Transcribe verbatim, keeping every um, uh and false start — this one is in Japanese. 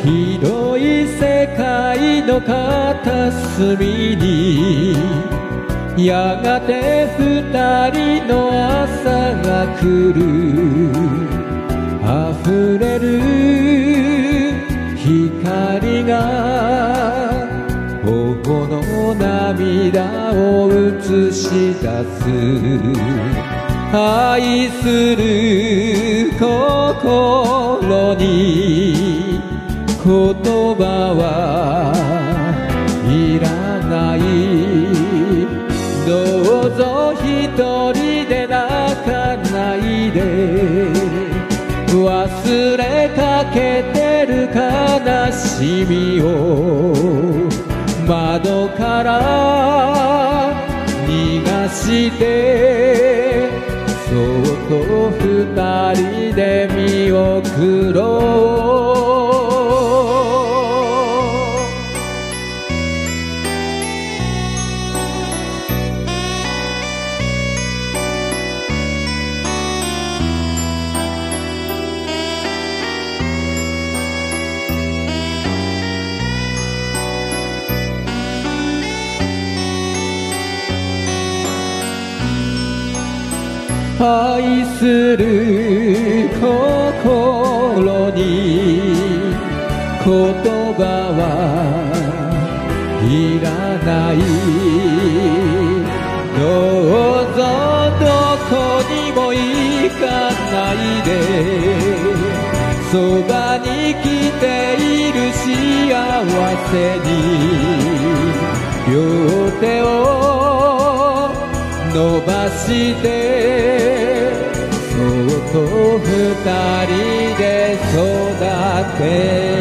広い世界の片隅にやがて二人の朝が来る。溢れる光が頬の涙を映し出す。愛する心に言葉はいらない。どうぞ一人で泣かないで。忘れかけてる悲しみを窓から逃がして、そっと二人で見送ろう。愛する心に言葉はいらない。どうぞどこにも行かないで。そばに来ている幸せに両手を伸ばして、そっと二人で育て